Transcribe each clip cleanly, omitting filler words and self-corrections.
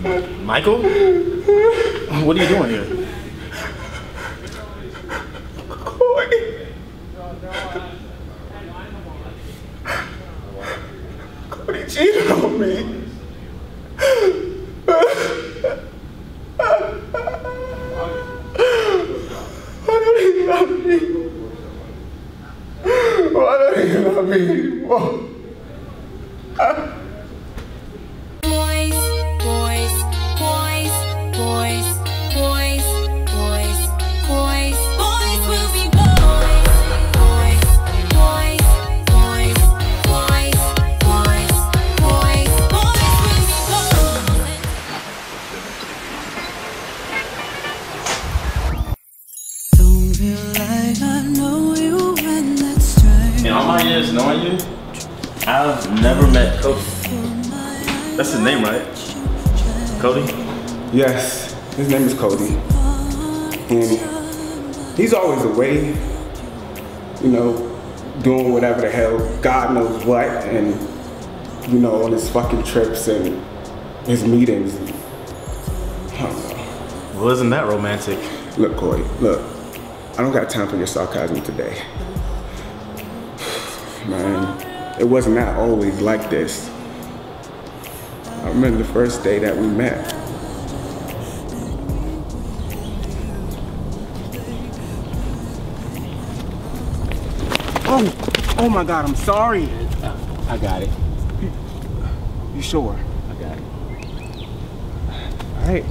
Michael? What are you doing here? Cody cheated on me. Why don't he love me? Why don't he love me anymore? In all my years knowing you, I've never met Cody. That's his name, right? Cody? Yes, his name is Cody. And he's always away, you know, doing whatever the hell, God knows what, and, you know, on his fucking trips and his meetings. I don't know. Well, isn't that romantic? Look, Cody, look, I don't got time for your sarcasm today. Man, it was not always like this. I remember the first day that we met. Oh my God, I'm sorry. I got it. You sure? I got it. All right.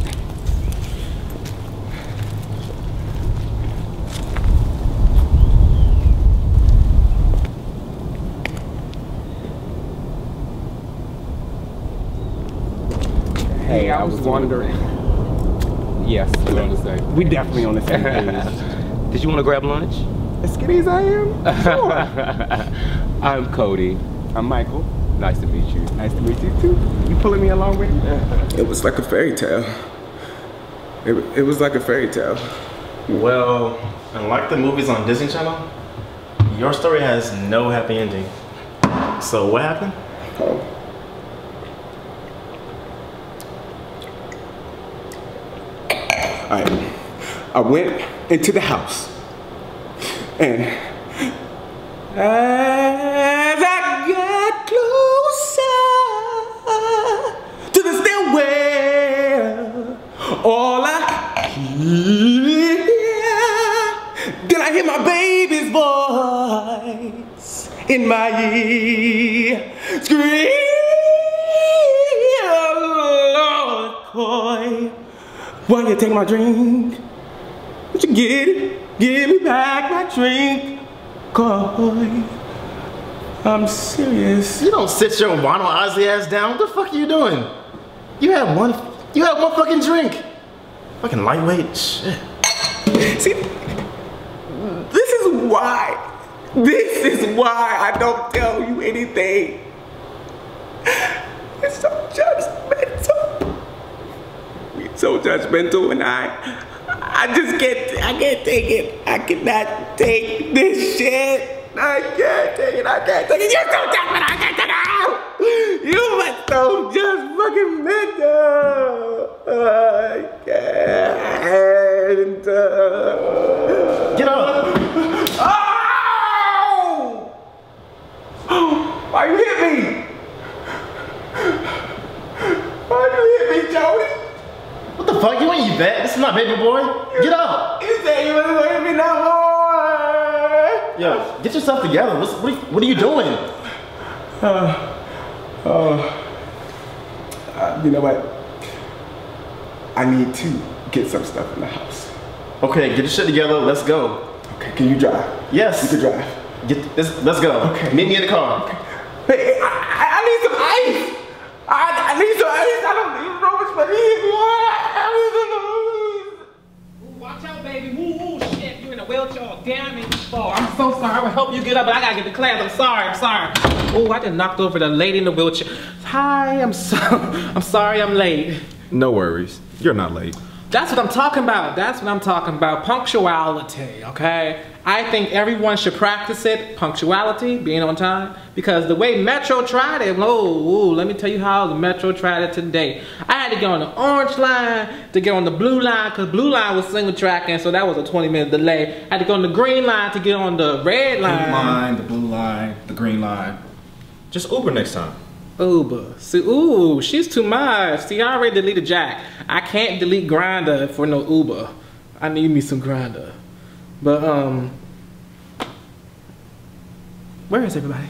Hey, I was wondering. Yes, we're on the same. We definitely on the same page. Did you want to grab lunch? As skinny as I am? Sure. I'm Cody. I'm Michael. Nice to meet you. Nice to meet you too. You pulling me along with you? It was like a fairy tale. It was like a fairy tale. Well, unlike the movies on Disney Channel, your story has no happy ending. So what happened? Oh. I went into the house, and as I got closer to the stairwell, all I hear, then I hear my baby's voice in my ear, scream, Lord, Coy, why you take my drink? Would you get it? Give me back my drink, Coy. I'm serious. You don't sit your Wano Ozzy ass down. What the fuck are you doing? You had one fucking drink. Fucking lightweight shit. See, this is why I don't tell you anything. It's so judgmental. It's so judgmental, and I just can't take it. I cannot take this shit. I can't take it. You're so judgmental. I can't take it. You are so just fucking mental. I can't. Get up. Oh! Why you hit me? Why you hit me, Jody? What the fuck? You ain't Yvette. This is not baby boy. Get up. You said you wasn't hit me no more. Yo, get yourself together. What are you doing? You know what? I need to get some stuff in the house. Okay, get your shit together. Let's go. Okay, can you drive? Yes. You can drive. Let's go. Okay. Meet me in the car. Okay. Hey, I need some ice. I need some ice. I don't even know which one it is. Watch out, baby. Woo, woo, shit. You're in a wheelchair. Damn it. Oh, I'm so sorry. I will help you get up, but I gotta get to class. I'm sorry. Oh, I just knocked over the lady in the wheelchair. Hi, I'm sorry I'm late. No worries. You're not late. That's what I'm talking about. Punctuality, okay? I think everyone should practice it. Punctuality, being on time. because the way Metro tried it, let me tell you how the Metro tried it today. I had to get on the orange line to get on the blue line, because blue line was single tracking, so that was a 20-minute delay. I had to go on the green line to get on the red line. Pink line, the blue line, the green line. Just Uber next time. Uber. See, ooh, she's too much. See, I already deleted Jack. I can't delete Grindr for no Uber. I need me some Grindr. But, where is everybody?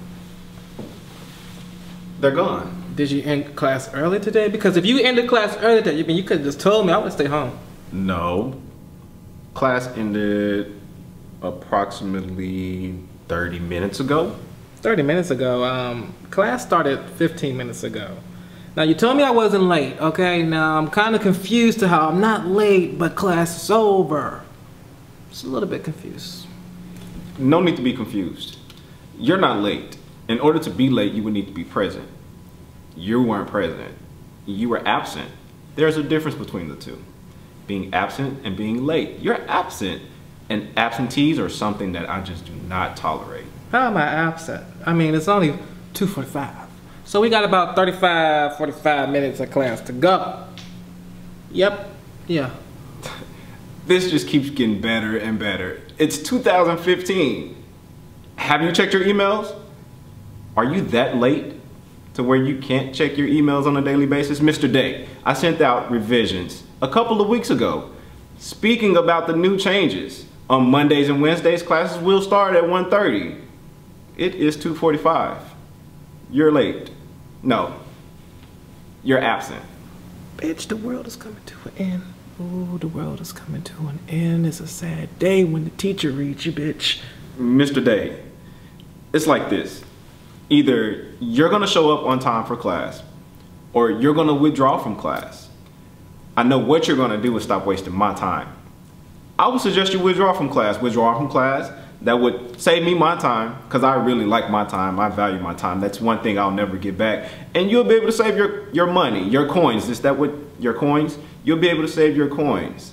They're gone. Did you end class early today? Because if you ended class early today, you could have just told me. I would stay home. No. Class ended approximately 30 minutes ago. 30 minutes ago. Class started 15 minutes ago. Now, you told me I wasn't late, okay? Now, I'm kind of confused to how I'm not late, but class is over. Just a little bit confused. No need to be confused. You're not late. In order to be late, you would need to be present. You weren't present. You were absent. There's a difference between the two. Being absent and being late. You're absent. And absentees are something that I just do not tolerate. How am I absent? I mean, it's only 2:45. So we got about 35, 45 minutes of class to go. Yep. Yeah. This just keeps getting better and better. It's 2015. Have you checked your emails? Are you that late to where you can't check your emails on a daily basis? Mr. Day, I sent out revisions a couple of weeks ago. Speaking about the new changes, on Mondays and Wednesdays, classes will start at 1:30. It is 2:45. You're late. No, you're absent. Bitch, the world is coming to an end. Ooh, the world is coming to an end. It's a sad day when the teacher reads you, bitch. Mr. Day, it's like this. Either you're gonna show up on time for class, or you're gonna withdraw from class. I know what you're gonna do is stop wasting my time. I would suggest you withdraw from class. Withdraw from class. That would save me my time, because I really like my time. I value my time. That's one thing I'll never get back. And you'll be able to save your money, your coins. Is that what, your coins? You'll be able to save your coins.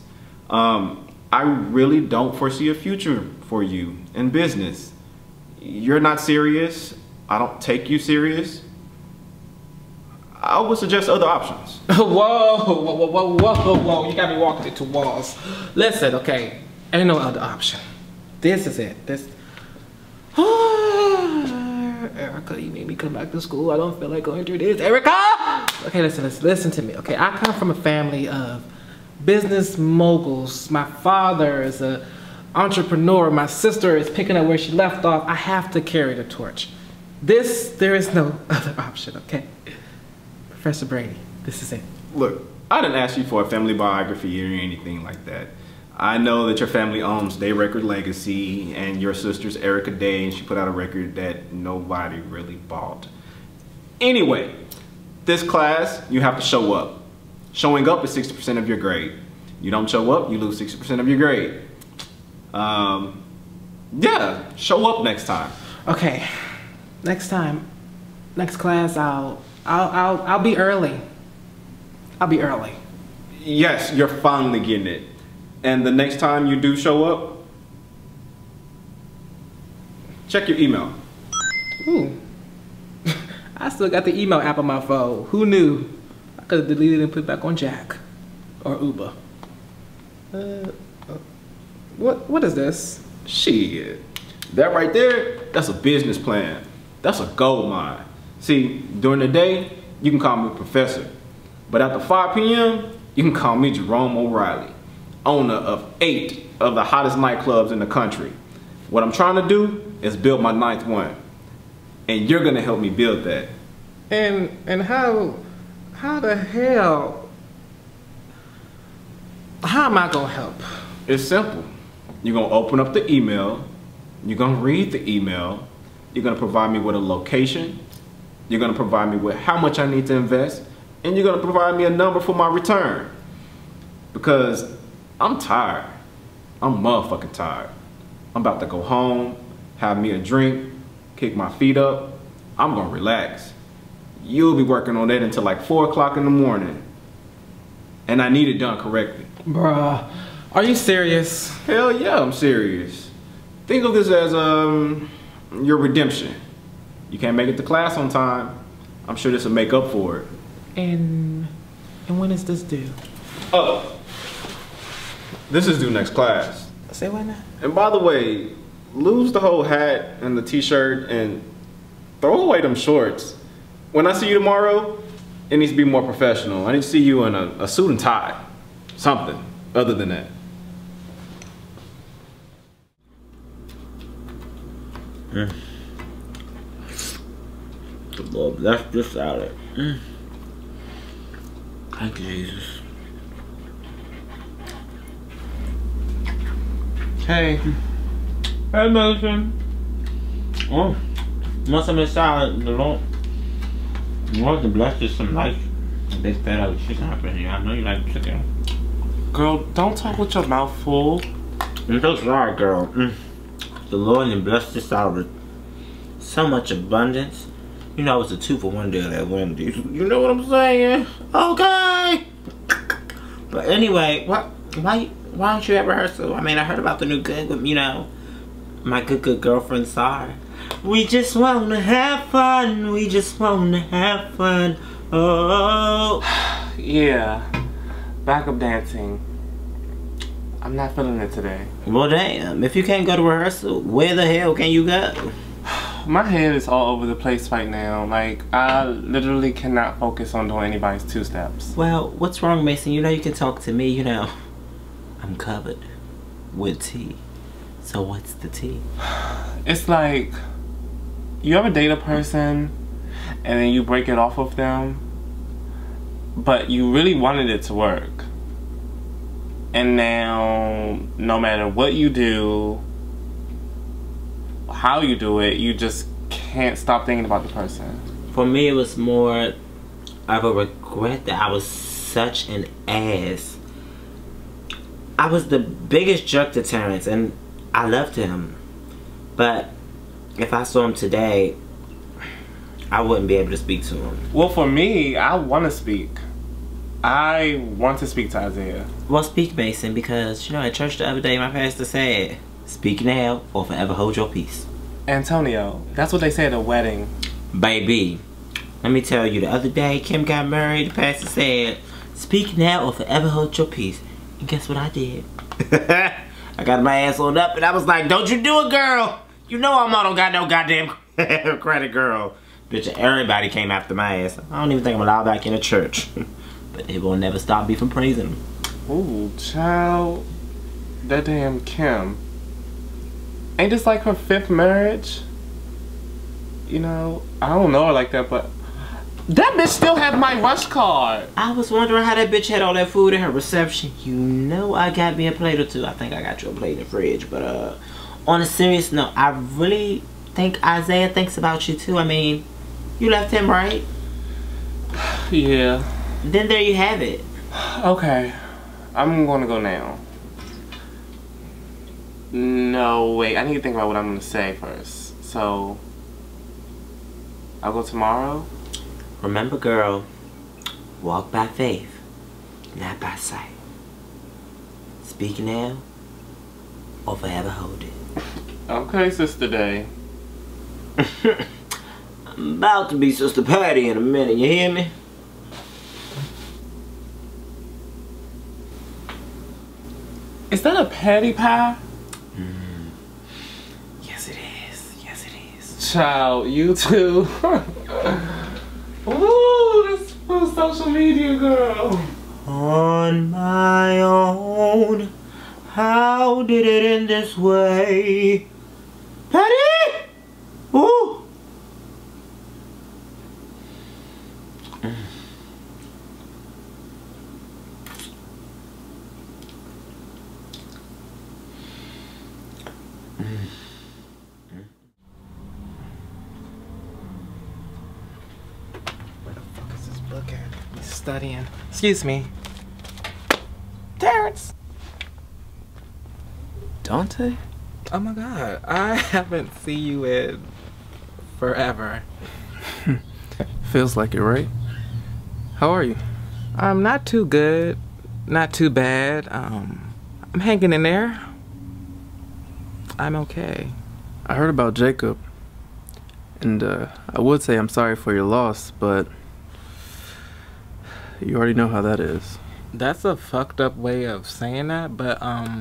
I really don't foresee a future for you in business. You're not serious. I don't take you serious. I would suggest other options. Whoa. You got me walking into walls. Listen, okay, ain't no other option. This is it. Erica, you made me come back to school. I don't feel like going through this. Erica! Okay, listen to me. Okay, I come from a family of business moguls. My father is an entrepreneur. My sister is picking up where she left off. I have to carry the torch. There is no other option, okay? Professor Brady, this is it. Look, I didn't ask you for a family biography or anything like that. I know that your family owns Day Record Legacy, and your sister's Erica Day, and she put out a record that nobody really bought. Anyway, this class, you have to show up. Showing up is 60% of your grade. You don't show up, you lose 60% of your grade. Yeah, show up next time. Okay, next time, next class, I'll be early. I'll be early. Yes, you're finally getting it. And the next time you do show up, check your email. Ooh. I still got the email app on my phone. Who knew? I could have deleted it and put it back on Jack or Uber. What is this? Shit. That right there, that's a business plan. That's a gold mine. See, during the day, you can call me Professor. But after 5 p.m., you can call me Jerome O'Reilly, owner of 8 of the hottest nightclubs in the country. What I'm trying to do is build my 9th one. And you're gonna help me build that. And how the hell, how am I gonna help? It's simple. You're gonna open up the email, you're gonna read the email, you're gonna provide me with a location, you're gonna provide me with how much I need to invest, and you're gonna provide me a number for my return. Because I'm tired. I'm motherfucking tired. I'm about to go home, have me a drink, kick my feet up. I'm gonna relax. You'll be working on that until like 4 o'clock in the morning. And I need it done correctly. Bruh, are you serious? Hell yeah, I'm serious. Think of this as your redemption. you can't make it to class on time, I'm sure this will make up for it. And when is this due? Oh, this is due next class. Say what now? And by the way, lose the whole hat and the t-shirt and throw away them shorts. When I see you tomorrow, it needs to be more professional. I need to see you in a suit and tie. Something other than that. The Lord bless this salad. Thank you, Jesus. Hey. Hey, Mason. Oh, want some of this salad? The Lord to bless this some nice big fat out of chicken up in here. I know you like chicken. Girl, don't talk with your mouth full. I'm so sorry, girl. The Lord and bless this out with so much abundance. You know, it's a 2-for-1 deal at Wendy's. You know what I'm saying? Okay. But anyway, why don't you at rehearsal? I mean, I heard about the new gig with, you know, my good girlfriend Sarah. We just wanna have fun. We just wanna have fun. Oh. Yeah. Backup dancing. I'm not feeling it today. Well, damn. If you can't go to rehearsal, where the hell can you go? My head is all over the place right now. Like, I literally cannot focus on doing anybody's 2-steps. Well, what's wrong, Mason? You know you can talk to me, you know. I'm covered with tea. So what's the tea? It's like, you ever date a person and then you break it off with them, but you really wanted it to work. And now, no matter what you do, how you do it, you just can't stop thinking about the person. For me, it was more of a regret that I was such an ass. I was the biggest jerk to Terrence, and I loved him. But if I saw him today, I wouldn't be able to speak to him. Well, for me, I want to speak. I want to speak to Isaiah. Well, speak, Mason, because, you know, at church the other day, my pastor said, speak now or forever hold your peace. Antonio, that's what they say at a wedding. Baby, let me tell you, the other day, Kim got married, the pastor said, speak now or forever hold your peace. And guess what I did? I got my ass on up and I was like, don't you do it, girl. You know I'm not got no goddamn credit, girl. Bitch, everybody came after my ass. I don't even think I'm allowed back in a church. But it will never stop me from praising him. Ooh, child. That damn Kim. Ain't this like her 5th marriage? You know, I don't know her like that, but that bitch still have my rush card. I was wondering how that bitch had all that food in her reception. You know I got me a plate or two. I think I got you a plate in the fridge. But on a serious note, I really think Isaiah thinks about you too. I mean, you left him, right? Yeah. Then there you have it. Okay. I'm gonna go now. No, wait. I need to think about what I'm gonna say first. So, I'll go tomorrow? Remember, girl, walk by faith, not by sight. Speak now or forever hold it. Okay, Sister Day. I'm about to be Sister Patty in a minute, you hear me? Is that a patty pie? Yes it is, yes it is. Child, you too. Ooh, this for social media, girl. On my own, how did it end this way? Patty! Ooh! Where the fuck is this book at? He's studying. Excuse me. Terrence! Dante? Oh my god, I haven't seen you in forever. Feels like it, right? How are you? I'm not too good, not too bad. I'm hanging in there. I'm okay. I heard about Jacob. And I would say I'm sorry for your loss, but you already know how that is. That's a fucked up way of saying that, but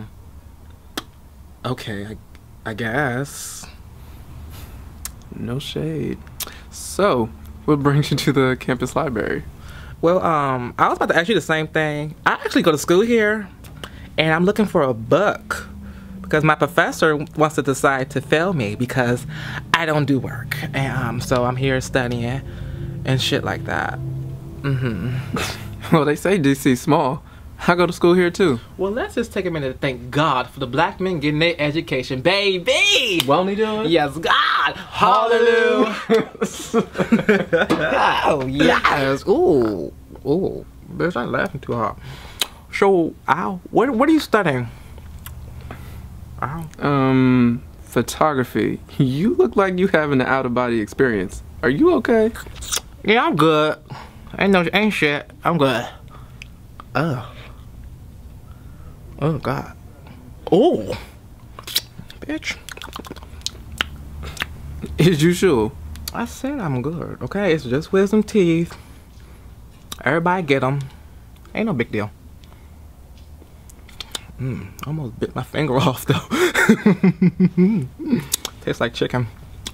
okay, I guess. No shade. So, what brings you to the campus library? Well, I was about to ask you the same thing. I actually go to school here, and I'm looking for a book because my professor wants to decide to fail me because I don't do work, and so I'm here studying and shit like that. Well, they say DC's small. I go to school here too. Well, let's just take a minute to thank God for the black men getting their education, baby. Won't he do it? Yes, God. Hallelujah. Oh, yes. Ooh. Ooh. Bitch, I'm laughing too hard. So, what are you studying? Photography. You look like you having an out-of-body experience. Are you okay? Yeah, I'm good. Ain't shit. I'm good. Oh, God. Oh. Bitch. Is you sure? I said I'm good, okay? It's just wisdom teeth. Everybody get them. Ain't no big deal. Almost bit my finger off, though. Tastes like chicken.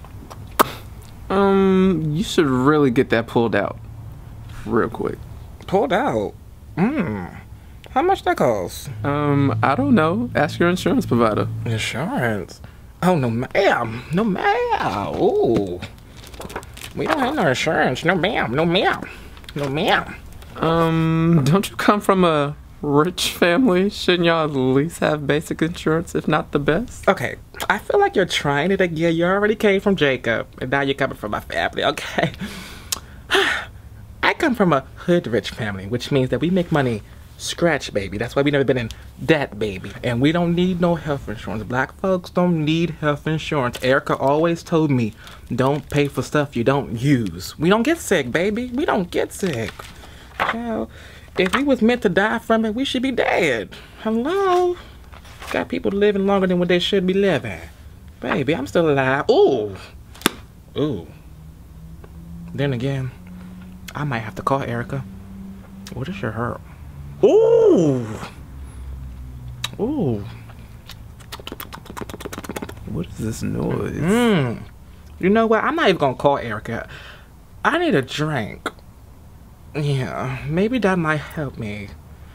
You should really get that pulled out. Real quick. Pulled out? How much that cost? I don't know. Ask your insurance provider. Insurance? Oh, no ma'am. No ma'am. Ooh. We don't have no insurance. No ma'am. No ma'am. No ma'am. Don't you come from a rich family? Shouldn't y'all at least have basic insurance, if not the best? Okay. I feel like you're trying it again. You already came from Jacob. And now you're coming from my family, okay? I come from a hood rich family, which means that we make money scratch, baby. That's why we never been in debt, baby. And we don't need no health insurance. Black folks don't need health insurance. Erica always told me, don't pay for stuff you don't use. We don't get sick, baby. We don't get sick. Child, if we was meant to die from it, we should be dead. Hello? Got people living longer than what they should be living. Baby, I'm still alive. Ooh. Ooh. Then again, I might have to call Erica. What is your hurt? Ooh! Ooh. What is this noise? You know what? I'm not even gonna call Erica. I need a drink. Yeah, maybe that might help me.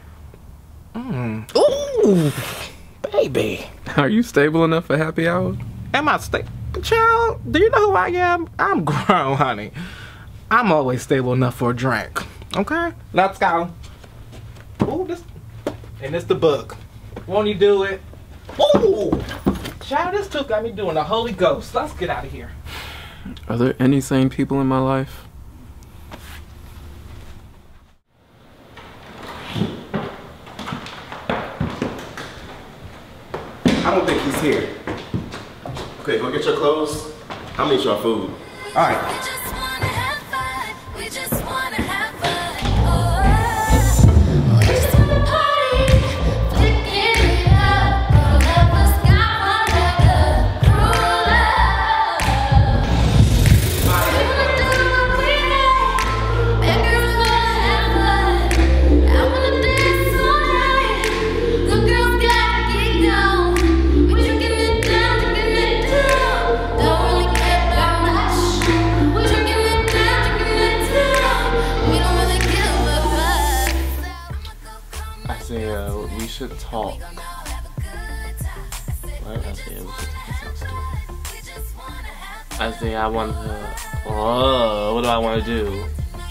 Ooh! Baby. Are you stable enough for happy hour? Am I stable? Child, do you know who I am? I'm grown, honey. I'm always stable enough for a drink. Okay? Let's go. Ooh, and it's the book. Won't you do it? Ooh! Child, this tooth got me doing the Holy Ghost. Let's get out of here. Are there any sane people in my life? I don't think he's here. Okay, go get your clothes. I'll meet you our food. All right. We should talk. Right? I say we should talk. I say I want to. Oh, what do I want to do?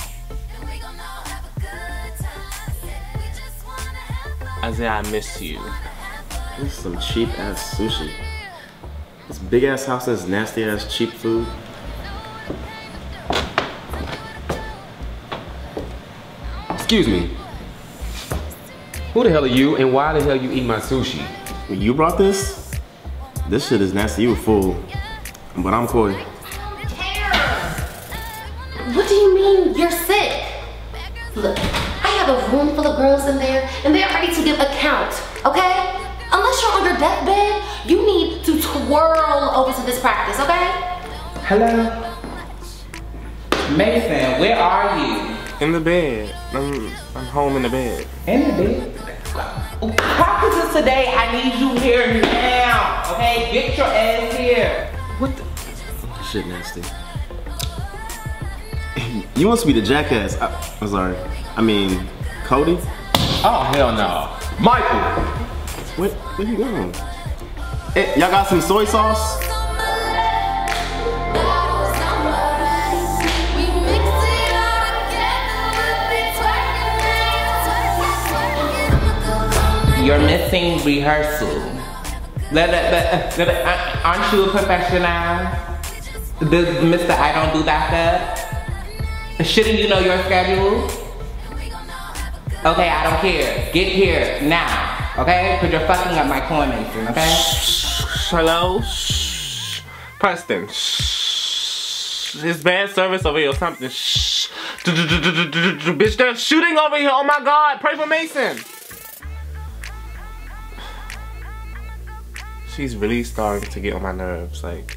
I say I miss you. This is some cheap ass sushi. This big ass house has nasty ass cheap food. Excuse me. Who the hell are you and why the hell you eat my sushi? When you brought this? This shit is nasty. You a fool. But I'm Corey. What do you mean you're sick? Look, I have a room full of girls in there and they're ready to give account, okay? Unless you're on your deathbed, you need to twirl over to this practice, okay? Hello? Mason, where are you? In the bed. I'm home in the bed. In the bed? Practice is today. I need you here now. Okay? Get your ass here. What the? Shit nasty. You must be the jackass. I'm sorry. I mean, Cody? Oh, hell no. Michael! Where you going? Hey, y'all got some soy sauce? You're missing rehearsal. Aren't you a professional? Mr. I don't do backup? Shouldn't you know your schedule? Okay, I don't care. Get here now, okay? Because you're fucking up my coordination, okay? Hello? Shh. Preston. Shh. It's bad service over here or something. Shh. Bitch, they're shooting over here. Oh my God. Pray for Mason. She's really starting to get on my nerves. Like,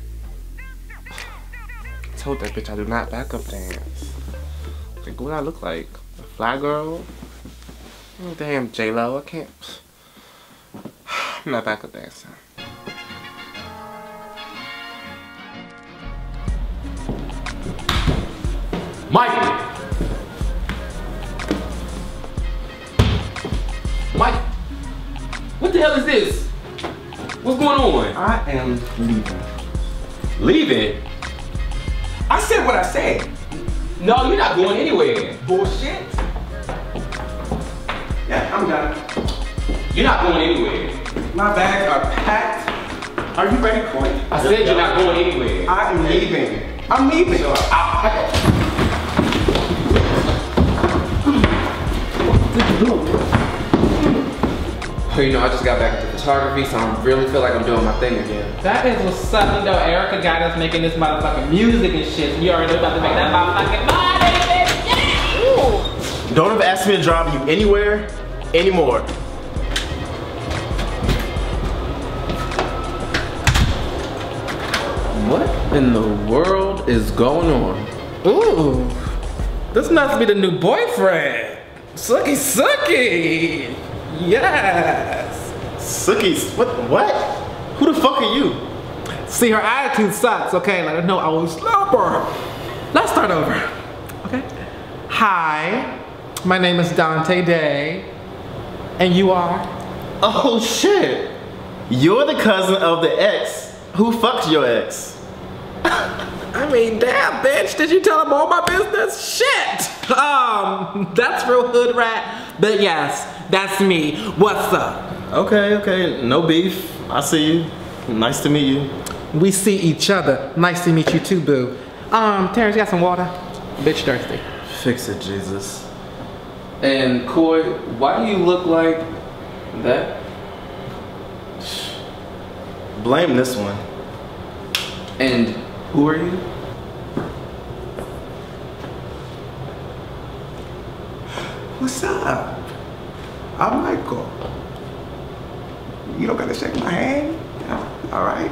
I told that bitch I do not backup dance. Like, what do I look like? A fly girl? Oh, damn, J-Lo, I can't. I'm not backup dancing. Michael! Mike! What the hell is this? What's going on? I am leaving. Leaving? I said what I said. No, you're not going anywhere. Bullshit. Yeah, I'm done. You're not going anywhere. My bags are packed. Are you ready for it? I said you're not going anywhere. I am leaving. I'm leaving. You know, I just got back into photography, so I really feel like I'm doing my thing again. That is what's up, you know. Erica got us making this motherfucking music and shit. You already know about to make that motherfucking money, bitch. Yeah! Don't ever ask me to drive you anywhere anymore. What in the world is going on? Ooh, this must be the new boyfriend. Suki. Yes. Sookies, what? Who the fuck are you? See, her attitude sucks, okay? Let her know I was slumber. Let's start over, okay? Hi, my name is Donte Day, and you are? Oh shit. You're the cousin of the ex who fucked your ex. I mean, damn, bitch, did you tell him all my business? Shit! That's real hood rat, but yes, that's me. What's up? Okay, no beef. I see you. Nice to meet you. We see each other. Nice to meet you too, boo. Terrence, you got some water? Bitch thirsty. Fix it, Jesus. And Coy, why do you look like that? Blame this one. And who are you? What's up? I'm Michael. You don't gotta shake my hand? All right.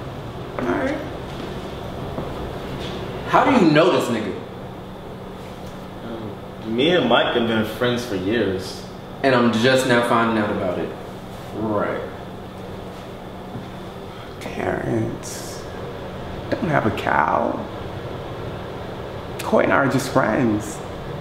How do you know this nigga? Me and Mike have been friends for years. And I'm just now finding out about it. Right. Terrence, don't have a cow. Coy and I are just friends.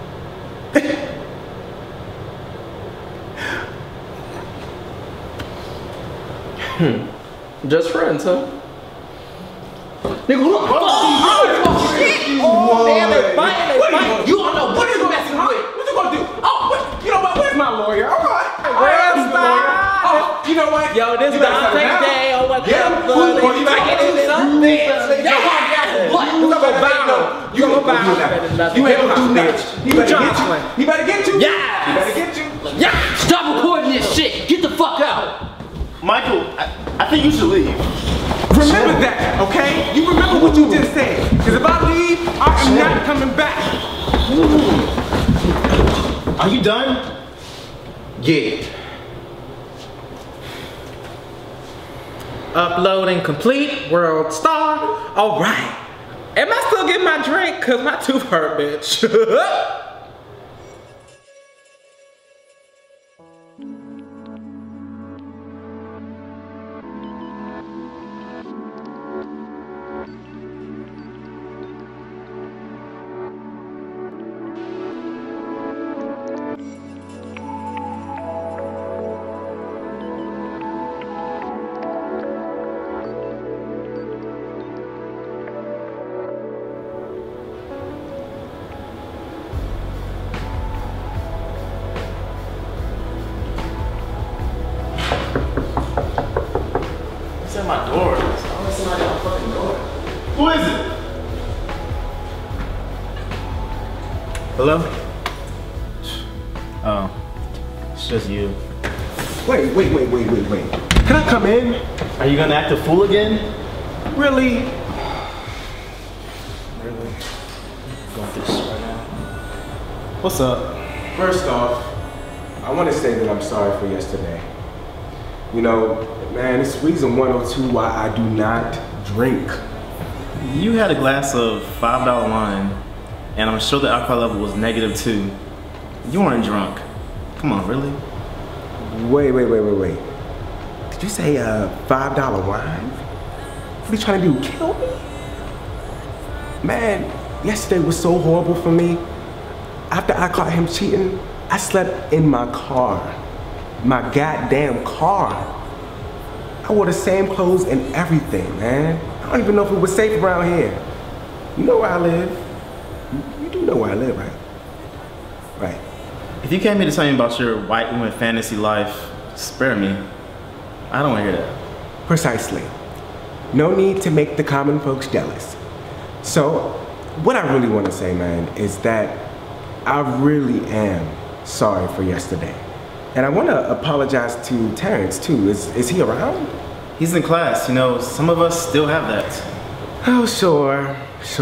Just friends, huh? Nigga, who the fuck are you? Oh, shit! Oh, man, they're fighting. You don't know what you're messing with. What you gonna do? Oh, you know what? Where's my lawyer? All right. Where's the lawyer? Oh, you know what? Yo, this Donte Day or what the fuck? You might get into something. Yo, what? You gonna bow. You gonna bow. You ain't gonna do nothing. He better get you. Yeah. He better get you. Yeah. Stop recording this shit. Get the fuck out. Michael, I think you should leave. Remember that, okay? You remember what you just said. Because if I leave, I am not coming back. Are you done? Yeah. Uploading complete, world star. All right. Am I still getting my drink? Cause my tooth hurt, bitch. It's at my door. There's always somebody at my fucking door. Who is it? Hello? Oh, it's just you. Wait. Can I come in? Are you gonna act a fool again? Really? Really? Going through this right now. What's up? First off, I want to say that I'm sorry for yesterday. You know, man, it's reason 102 why I do not drink. You had a glass of $5 wine, and I'm sure the alcohol level was -2. You weren't drunk. Come on, really? Wait. Did you say $5 wine? What are you trying to do, kill me? Man, yesterday was so horrible for me. After I caught him cheating, I slept in my car. My goddamn car. I wore the same clothes and everything, man. I don't even know if it was safe around here. You know where I live. You do know where I live, right? Right. If you came here to tell me about your white woman fantasy life, spare me. I don't want to hear that. Precisely. No need to make the common folks jealous. So, what I really want to say, man, is that I really am sorry for yesterday. And I want to apologize to Terrence, too. Is he around? He's in class, you know, some of us still have that. Oh, sure.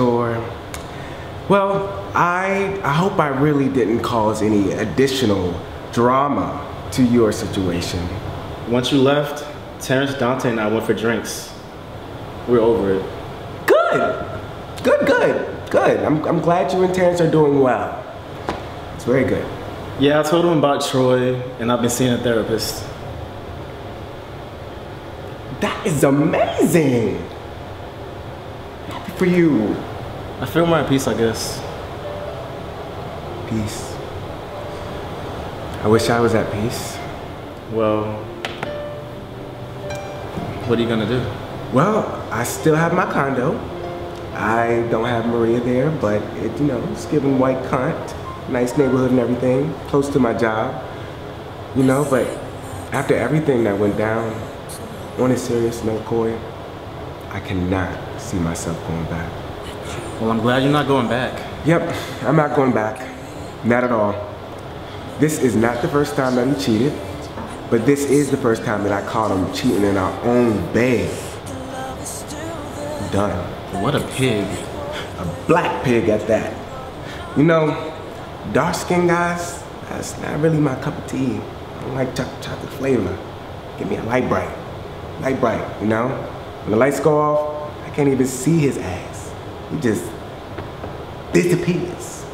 Well, I hope I really didn't cause any additional drama to your situation. Once you left, Terrence, Dante, and I went for drinks. We're over it. Good. I'm glad you and Terrence are doing well. It's very good. Yeah, I told him about Troy, and I've been seeing a therapist. That is amazing. Happy for you. I feel more at peace, I guess. Peace. I wish I was at peace. Well, what are you gonna do? Well, I still have my condo. I don't have Maria there, but it's giving white cunt. Nice neighborhood and everything, close to my job. But after everything that went down, on a serious note, Corey, I cannot see myself going back. Well, I'm glad you're not going back. Yep, I'm not going back. Not at all. This is not the first time that he cheated, but this is the first time that I caught him cheating in our own bed. Done. What a pig. A black pig at that. Dark-skinned guys, that's not really my cup of tea. I don't like chocolate flavor. Give me a light bright. When the lights go off, I can't even see his ass. He just disappears.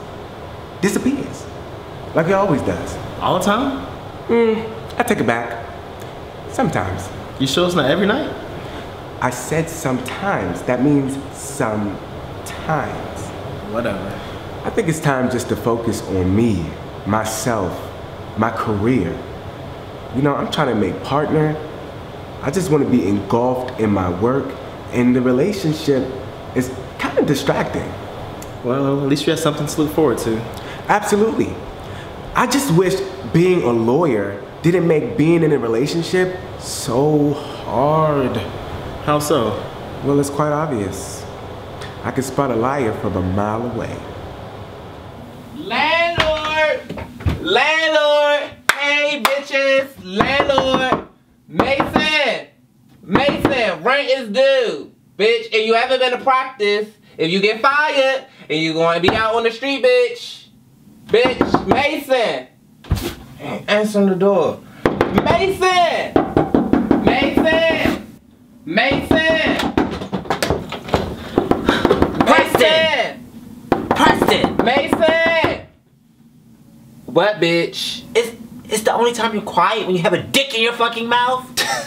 Like he always does. All the time? I take it back. Sometimes. You sure it's not every night? I said sometimes. That means sometimes. Whatever. I think it's time just to focus on me, myself, my career. I'm trying to make partner. I just want to be engulfed in my work, and the relationship is kind of distracting. Well, at least you have something to look forward to. Absolutely. I just wish being a lawyer didn't make being in a relationship so hard. How so? Well, it's quite obvious. I can spot a liar from a mile away. Landlord, hey bitches, landlord, Mason, rent is due, bitch. If you haven't been to practice, if you get fired and you're going to be out on the street, bitch, Mason, answer the door, Mason, Preston! Preston! Mason! What, bitch? It's the only time you're quiet when you have a dick in your fucking mouth.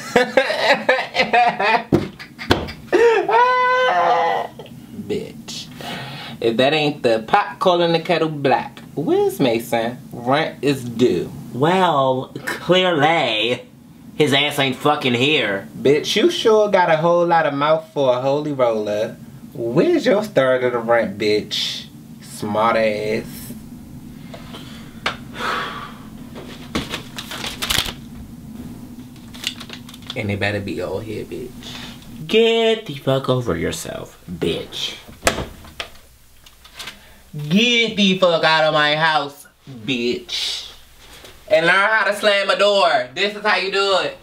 Bitch. If that ain't the pot calling the kettle black. Where's Mason? Rent is due. Well, clearly, his ass ain't fucking here. Bitch, you sure got a whole lot of mouth for a holy roller. Where's your third of the rent, bitch? Smart ass. And it better be all here, bitch. Get the fuck over yourself, bitch. Get the fuck out of my house, bitch. And learn how to slam a door. This is how you do it.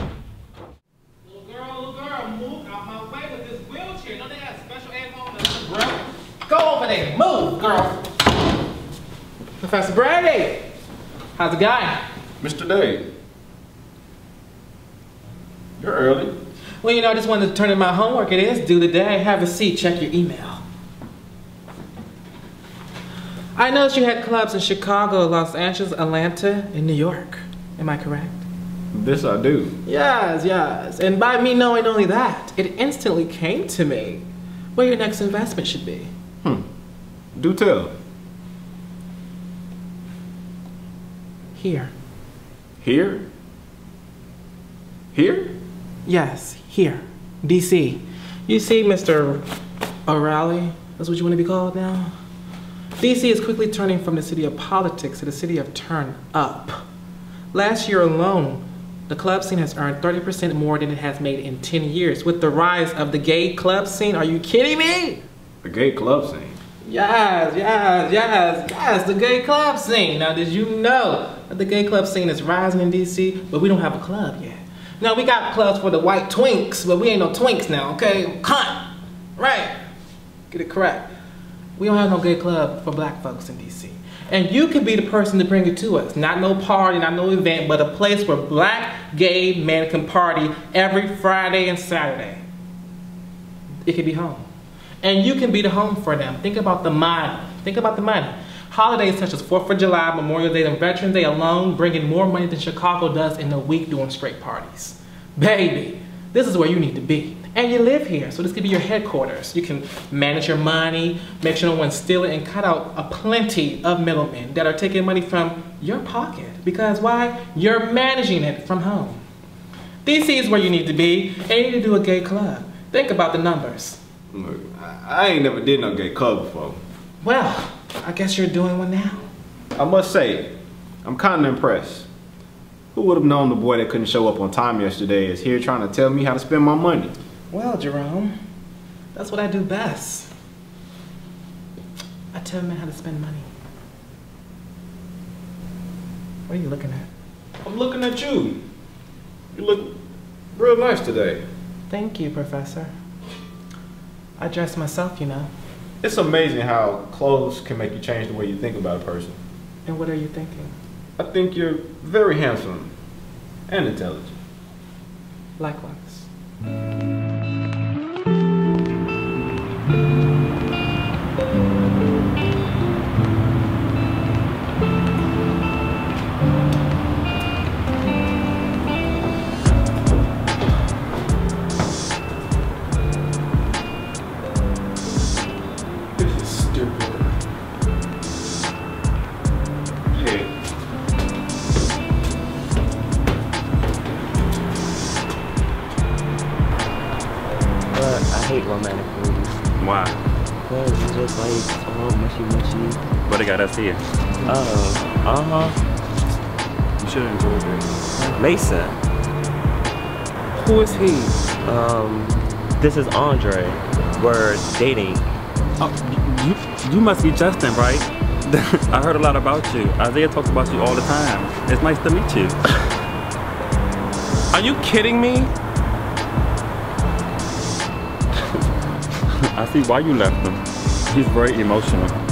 Little girl, move out my way with this wheelchair. Don't they have special ass on this, bro? Go over there. Move, girl. Professor Brady. How's it going? Mr. Day, you're early. Well, you know, I just wanted to turn in my homework. It is due today. Have a seat. Check your email. I noticed you had clubs in Chicago, Los Angeles, Atlanta, and New York. Am I correct? This I do. Yes, yes. And by me knowing only that, it instantly came to me where your next investment should be. Do tell. Here. Here? Here? Yes, here. DC. You see, Mr. O'Reilly, that's what you want to be called now? DC is quickly turning from the city of politics to the city of turn up. Last year alone, the club scene has earned 30% more than it has made in 10 years. With the rise of the gay club scene, are you kidding me? The gay club scene? Yes, the gay club scene. Now, did you know that the gay club scene is rising in DC, but we don't have a club yet? Now, we got clubs for the white twinks, but we ain't no twinks now, okay? Cunt! Right. Get it correct. We don't have no gay club for black folks in DC. And you could be the person to bring it to us. Not no party, not no event, but a place where black gay men can party every Friday and Saturday. It could be home. And you can be the home for them. Think about the money. Think about the money. Holidays such as 4th of July, Memorial Day, and Veterans Day alone bring in more money than Chicago does in a week doing straight parties. Baby, this is where you need to be. And you live here, so this could be your headquarters. You can manage your money, make sure no one's stealing, and cut out a plenty of middlemen that are taking money from your pocket. Because why? You're managing it from home. DC is where you need to be, and you need to do a gay club. Think about the numbers. Look, I ain't never did no gay club before. Well, I guess you're doing one now. I must say, I'm kind of impressed. Who would have known the boy that couldn't show up on time yesterday is here trying to tell me how to spend my money? Well, Jerome, that's what I do best. I tell men how to spend money. What are you looking at? I'm looking at you. You look real nice today. Thank you, Professor. I dress myself, you know. It's amazing how clothes can make you change the way you think about a person. And what are you thinking? I think you're very handsome and intelligent. Likewise. Romantic movies. Why? Because it's just like, oh, mushy. What they got us here? You should have enjoyed it. Mason. Who is he? This is Andre. We're dating. Oh, you must be Justin, right? I heard a lot about you. Isaiah talks about you all the time. It's nice to meet you. Are you kidding me? I see why you left him. He's very emotional.